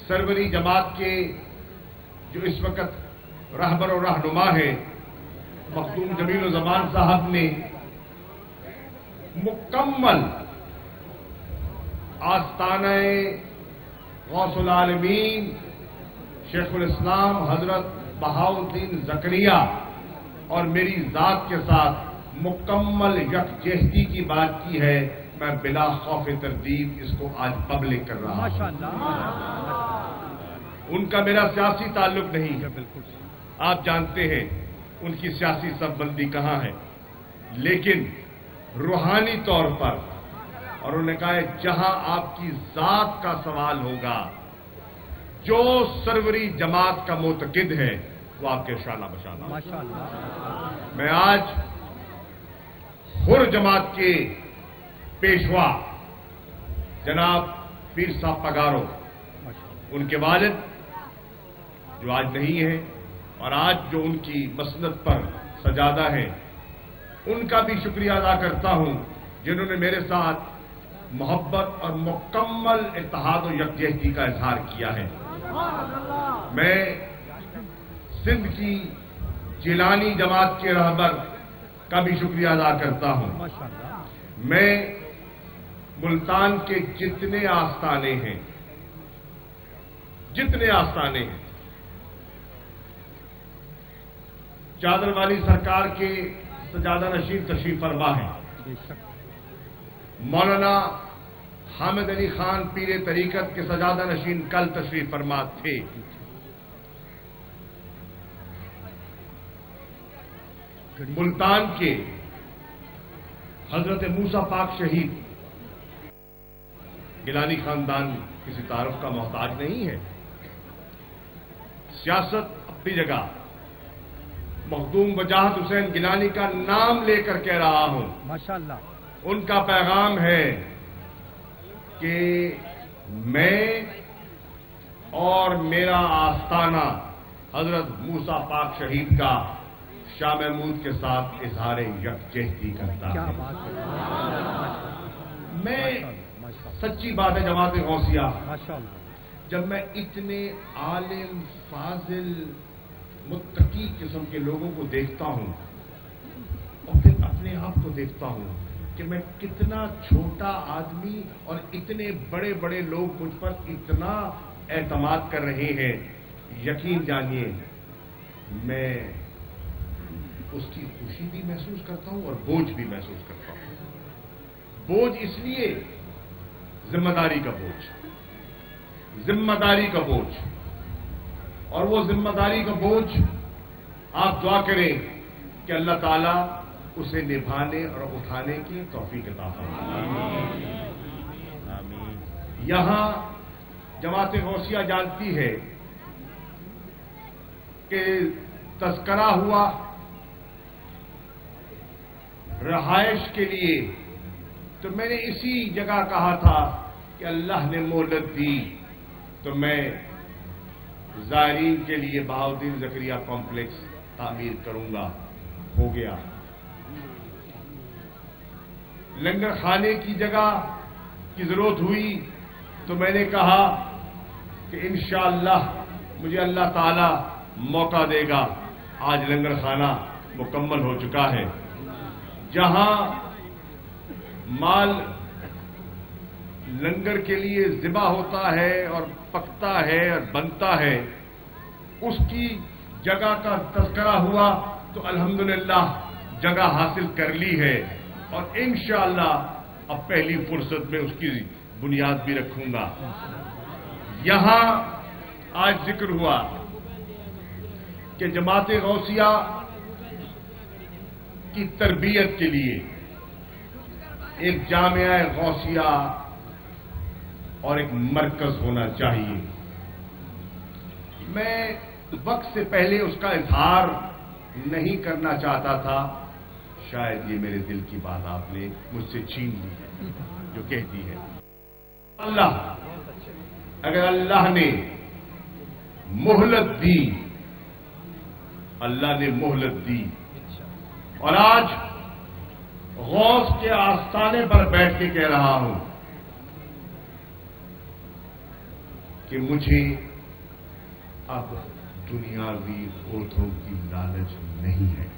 سروری جماعت کے جو اس وقت رہبر و رہنما ہیں مخدوم جمیل الزمان صاحب نے مکمل آستانہ غوث العالمین شیخ الاسلام حضرت بہاؤالدین زکریا اور میری ذات کے ساتھ مکمل یکجہتی کی بات کی ہے. میں بلا خوف تردید اس کو آج پبلک کر رہا ہوں. ان کا میرا سیاسی تعلق نہیں ہے. آپ جانتے ہیں ان کی سیاسی سب بندی کہاں ہے, لیکن روحانی طور پر, اور انہوں نے کہا ہے جہاں آپ کی ذات کا سوال ہوگا, جو سروری جماعت کا معتقد ہے وہ آپ کے شانہ بشانہ. میں آج ہر جماعت کے پیشوا جناب پیر صاحب پگارو, ان کے والد جو آج نہیں ہیں اور آج جو ان کی مسند پر سجادہ ہے, ان کا بھی شکریہ ادا کرتا ہوں جنہوں نے میرے ساتھ محبت اور مکمل اتحاد و یکجہتی کا اظہار کیا ہے. میں سندھ کی جیلانی جماعت کے رہبر کا بھی شکریہ ادا کرتا ہوں. میں ملتان کے جتنے آستانے ہیں چادر والی سرکار کے سجادہ نشین تشریف فرما ہیں. مولانا حامد علی خان پیر طریقت کے سجادہ نشین کل تشریف فرما تھے. ملتان کے حضرت موسیٰ پاک شہید گیلانی خاندان کسی تعارف کا محتاج نہیں ہے. سیاست اپنی جگہ, مخدوم وجاہت حسین گیلانی کا نام لے کر کہہ رہا ہوں, ماشاءاللہ ان کا پیغام ہے کہ میں اور میرا آستانہ حضرت موسیٰ پاک شہید کا شاہ محمود کے ساتھ اظہار یکجہتی کرتا ہے. میں سچی بات ہے جماعت غوثیہ, جب میں اتنے عالم فاضل متقی قسم کے لوگوں کو دیکھتا ہوں اور پھر اپنے آپ کو دیکھتا ہوں کہ میں کتنا چھوٹا آدمی اور اتنے بڑے بڑے لوگ مجھ پر اتنا اعتماد کر رہے ہیں, یقین جانیے میں اس کی خوشی بھی محسوس کرتا ہوں اور بوجھ بھی محسوس کرتا ہوں. بوجھ اس لیے ذمہ داری کا بوجھ, اور وہ ذمہ داری کا بوجھ آپ دعا کریں کہ اللہ تعالیٰ اسے نبھانے اور اٹھانے کی توفیق عطا فرمائے. یہاں جماعت غوثیہ جانتی ہے کہ تذکرہ ہوا رہائش کے لیے, تو میں نے اسی جگہ کہا تھا کہ اللہ نے مہلت دی تو میں زائرین کے لیے بہاؤالدین زکریا کمپلیکس تعمیر کروں گا. ہو گیا. لنگر خانے کی جگہ کی ضرورت ہوئی تو میں نے کہا کہ انشاءاللہ مجھے اللہ تعالی موقع دے گا. آج لنگر خانہ مکمل ہو چکا ہے. جہاں مال لنگر کے لیے ذبح ہوتا ہے اور پکتا ہے اور بنتا ہے, اس کی جگہ کا تذکرہ ہوا تو الحمدللہ جگہ حاصل کر لی ہے, اور انشاءاللہ اب پہلی فرصت میں اس کی بنیاد بھی رکھوں گا. یہاں آج ذکر ہوا کہ جماعت غوثیہ کی تربیت کے لیے ایک جامعہ غوثیہ اور ایک مرکز ہونا چاہیے. میں وقت سے پہلے اس کا اظہار نہیں کرنا چاہتا تھا, شاید یہ میرے دل کی بات آپ نے مجھ سے چھین لی جو کہتی ہے. اگر اللہ نے مہلت دی, اللہ نے مہلت دی, اور آج غوث کے آستانے پر بیٹھ کے کہہ رہا ہوں کہ مجھے اب دنیاوی عہدوں کی لالچ نہیں ہے.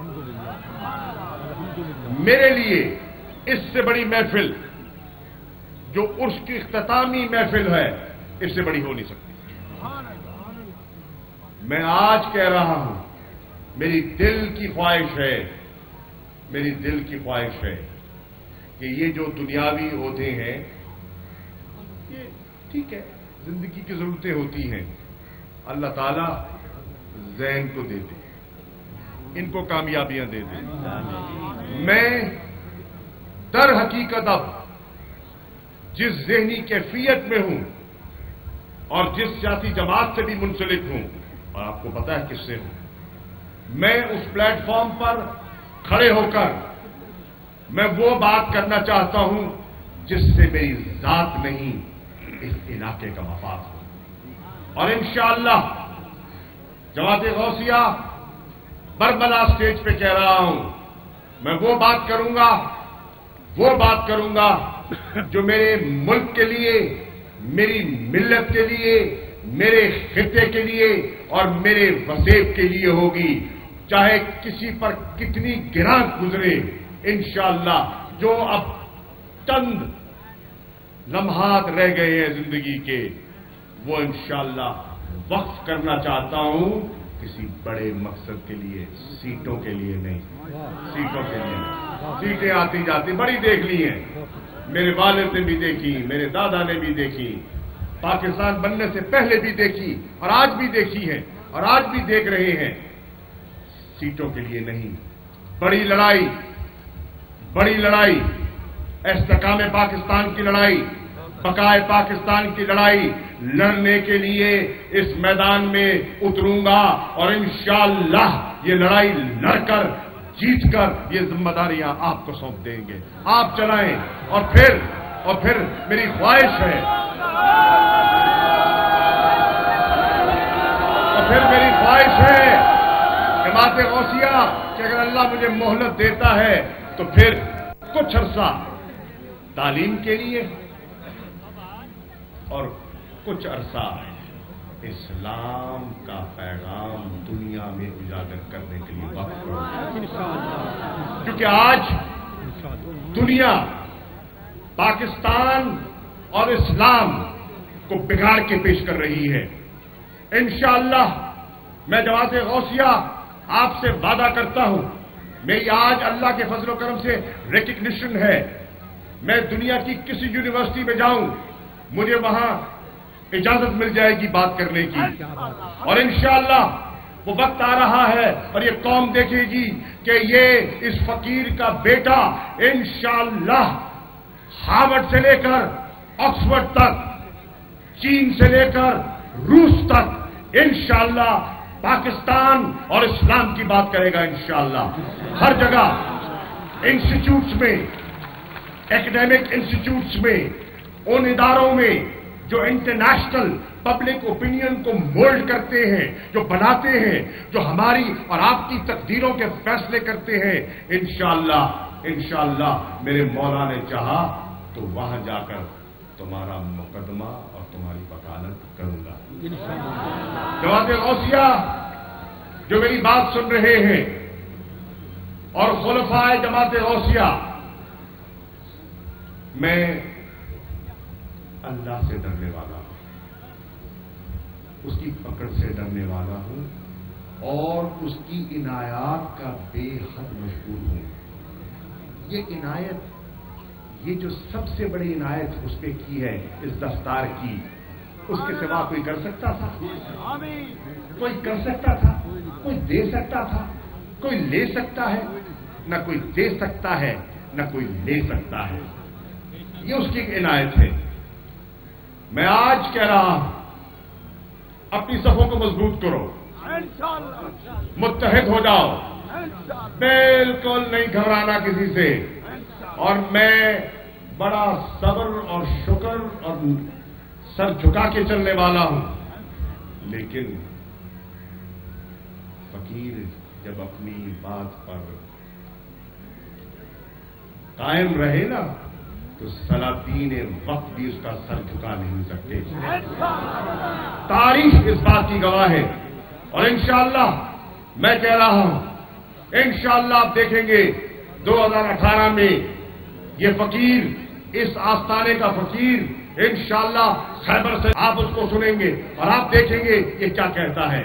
میرے لیے اس سے بڑی محفل جو عرس کی اختتامی محفل ہے اس سے بڑی ہو نہیں سکتی. میں آج کہہ رہا ہوں میری دل کی خواہش ہے کہ یہ جو دنیاوی عہدے ہیں یہ ٹھیک ہے، زندگی کی ضرورتیں ہوتی ہیں، اللہ تعالیٰ ذہن کو دے دے، ان کو کامیابیاں دے دے. میں در حقیقت اب جس ذہنی کیفیت میں ہوں اور جس سیاسی جماعت سے بھی منسلک ہوں، اور آپ کو پتا ہے کس سے ہوں، میں اس پلیٹ فارم پر کھڑے ہو کر میں وہ بات کرنا چاہتا ہوں جس سے میری ذات نہیں اس علاقے کا مفاد ہو. اور انشاءاللہ جماعت غوثیہ بربلا اسٹیج پہ کہہ رہا ہوں، میں وہ بات کروں گا جو میرے ملک کے لیے، میری ملت کے لیے، میرے خطے کے لیے اور میرے وسیب کے لیے ہوگی، چاہے کسی پر کتنی گراں گزرے. انشاءاللہ جو اب چند لمحات رہ گئے ہیں زندگی کے، وہ انشاءاللہ وقف کرنا چاہتا ہوں کسی بڑے مقصد کے لیے، سیٹوں کے لیے نہیں. سیٹیں آتی جاتی بڑی دیکھ لی ہیں، میرے والد نے بھی دیکھی، میرے دادا نے بھی دیکھی، پاکستان بننے سے پہلے بھی دیکھی اور آج بھی دیکھی ہے اور آج بھی دیکھ رہے ہیں. سیٹوں کے لیے نہیں، بڑی لڑائی استحکام پاکستان کی لڑائی، بقائے پاکستان کی لڑائی لڑنے کے لیے اس میدان میں اتروں گا، اور انشاءاللہ یہ لڑائی لڑ کر جیت کر یہ ذمہ داریاں آپ کو سونپ دیں گے، آپ چلائیں. اور پھر میری خواہش ہے جماعت غوثیہ کہ اگر اللہ مجھے مہلت دیتا ہے تو پھر کچھ عرصہ تعلیم کے لیے اور کچھ عرصہ اسلام کا پیغام دنیا میں اجاگر کرنے کے لیے وقت کروں. کیونکہ آج دنیا پاکستان اور اسلام کو بگاڑ کے پیش کر رہی ہے. انشاءاللہ میں جماعت غوثیہ آپ سے وعدہ کرتا ہوں، میری آج اللہ کے فضل و کرم سے ریکگنیشن ہے. میں دنیا کی کسی یونیورسٹی میں جاؤں مجھے وہاں اجازت مل جائے گی بات کرنے کی، اور انشاءاللہ وہ وقت آ رہا ہے اور یہ قوم دیکھے گی کہ یہ اس فقیر کا بیٹا انشاءاللہ ہارورڈ سے لے کر آکسفورڈ تک، چین سے لے کر روس تک انشاءاللہ پاکستان اور اسلام کی بات کرے گا. انشاءاللہ ہر جگہ انسٹیٹیوٹس میں، ایکڈیمک انسٹیٹیوٹس میں، ان اداروں میں جو انٹرنیشنل پبلک اوپینین کو مولڈ کرتے ہیں، جو بناتے ہیں، جو ہماری اور آپ کی تقدیروں کے فیصلے کرتے ہیں، انشاءاللہ میرے مولا نے چاہا تو وہاں جا کر تمہارا مقدمہ اور تمہاری وکالت کروں گا. جماعت غوثیہ جو میری بات سن رہے ہیں اور خلفائے جماعت غوثیہ، میں اللہ سے ڈرنے والا ہوں، اس کی پکڑ سے ڈرنے والا ہوں اور اس کی عنایات کا بے حد مشغول ہوں. یہ عنایت، یہ جو سب سے بڑی عنایت اس پہ کی ہے اس دستار کی، اس کے سوا کوئی کر سکتا تھا؟ کوئی کر سکتا تھا؟ کوئی دے سکتا تھا؟ کوئی لے سکتا ہے؟ نہ کوئی دے سکتا ہے نہ کوئی لے سکتا ہے. یہ اس کی عنایت ہے. میں آج کہہ رہا ہوں اپنی صفوں کو مضبوط کرو، متحد ہو جاؤ، بالکل نہیں گھبرانا کسی سے. اور میں بڑا صبر اور شکر اور سر جھکا کے چلنے والا ہوں، لیکن فقیر جب اپنی بات پر قائم رہے نا تو سلاطین وقت بھی اس کا سر جھکا نہیں سکتے. تاریخ اس بات کی گواہ ہے. اور انشاءاللہ میں کہہ رہا ہوں، انشاءاللہ آپ دیکھیں گے 2018 میں یہ فقیر، اس آستانے کا فقیر انشاءاللہ خیبر سے آپ اس کو سنیں گے اور آپ دیکھیں گے یہ کیا کہتا ہے.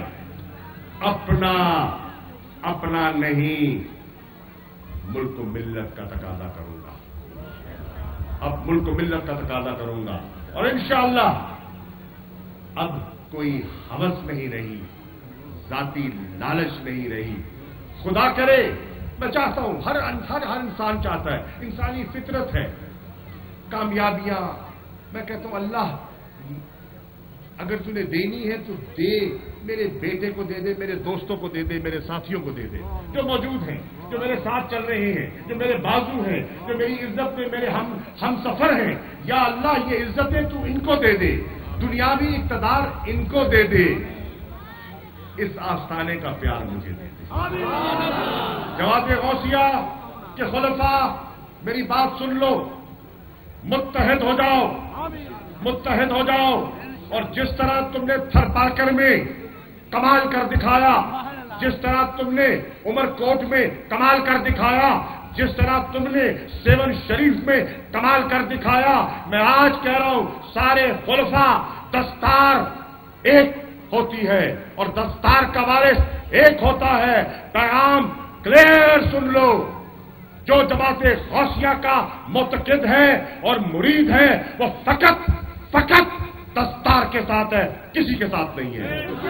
اپنا نہیں، ملک و ملت کا تقاضا کروں گا. اب ملک و ملت کا تقاضا کروں گا. اور انشاءاللہ اب کوئی ہوس نہیں رہی، ذاتی لالچ نہیں رہی. خدا کرے، میں چاہتا ہوں، ہر انسان چاہتا ہے، انسانی فطرت ہے کامیابیاں. میں کہتا ہوں اللہ اگر تُو نے دینی ہے تو دے، میرے بیٹے کو دے دے، میرے دوستوں کو دے دے، میرے ساتھیوں کو دے دے جو موجود ہیں، جو میرے ساتھ چل رہے ہیں، جو میرے بازو ہیں، جو میری عزت میں میرے ہم سفر ہیں. یا اللہ یہ عزتیں تو ان کو دے دے، دنیاوی اقتدار ان کو دے دے. اس آستانے کا پیار مجھے دے دے. جواب غوثیہ کے خلفاء میری بات سن لو، متحد ہو جاؤ، متحد ہو جاؤ. اور جس طرح تم نے تھر پارکر میں کمال کر دکھایا، جس طرح تم نے عمر کوٹ میں کمال کر دکھایا، جس طرح تم نے سیون شریف میں کمال کر دکھایا، میں آج کہہ رہا ہوں سارے خلفاء دستار ایک ہوتی ہے اور دستار کا وارث ایک ہوتا ہے. پیغام کلیئر سن لو، جو جماعت غوثیہ کا معتقد ہے اور مرید ہے وہ فقط دستار کے ساتھ ہے، کسی کے ساتھ نہیں ہے.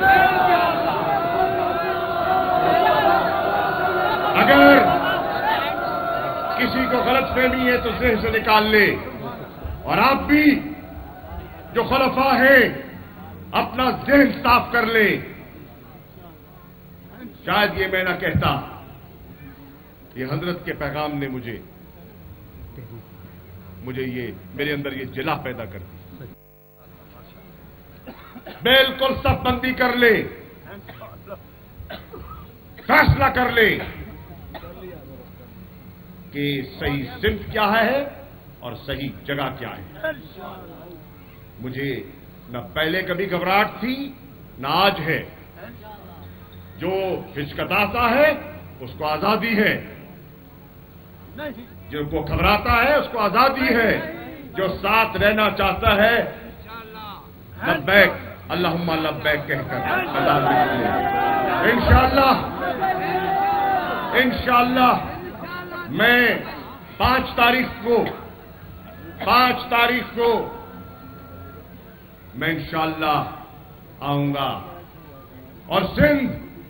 اگر کسی کو غلط فہمی ہے تو ذہن سے نکال لے. اور آپ بھی جو خلفاء ہیں اپنا ذہن صاف کر لیں. شاید یہ میں نہ کہتا، یہ حضرت کے پیغام نے مجھے یہ میرے اندر یہ جلا پیدا کر دی. بالکل سب بندی کر لے، فیصلہ کر لے کہ صحیح صنف کیا ہے اور صحیح جگہ کیا ہے. مجھے نہ پہلے کبھی گھبراہٹ تھی نہ آج ہے. جو ہچکتاتا ہے اس کو آزادی ہے، جو کو گھبراتا ہے اس کو آزادی ہے. جو ساتھ رہنا چاہتا ہے لبیک اللہم لبیک کہہ کر انشاءاللہ میں 5 تاریخ کو میں انشاءاللہ آؤں گا. اور سندھ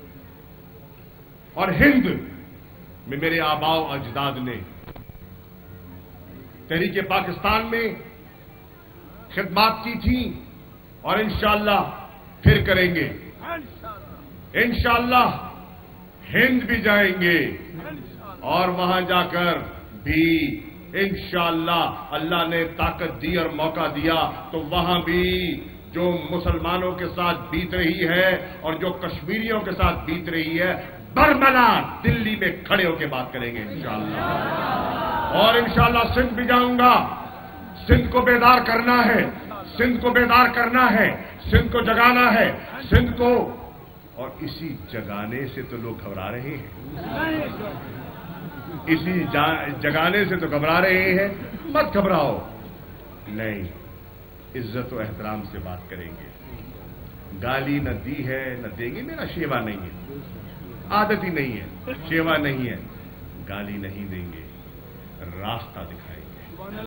اور ہند میں میرے آباء و اجداد نے تحریک پاکستان میں خدمات کی تھی اور انشاءاللہ پھر کریں گے. انشاءاللہ ہند بھی جائیں گے اور وہاں جا کر بھی انشاءاللہ اللہ نے طاقت دی اور موقع دیا تو وہاں بھی جو مسلمانوں کے ساتھ بیت رہی ہے اور جو کشمیریوں کے ساتھ بیت رہی ہے برملا دلی میں کھڑے ہو کے بات کریں گے انشاءاللہ. اور انشاءاللہ سندھ بھی جاؤں گا. سندھ کو بیدار کرنا ہے، سندھ کو بیدار کرنا ہے، سندھ کو جگانا ہے، سندھ کو. اور اسی جگانے سے تو لوگ گھبرا رہے ہیں، اسی جگانے سے تو گھبرا رہے ہیں. مت گھبراؤ، نہیں، عزت و احترام سے بات کریں گے. گالی نہ دی ہے نہ دیں گے. میرا شیوا نہیں ہے، عادت ہی نہیں ہے، شیوا نہیں ہے. گالی نہیں دیں گے، راستہ دکھائیں گے.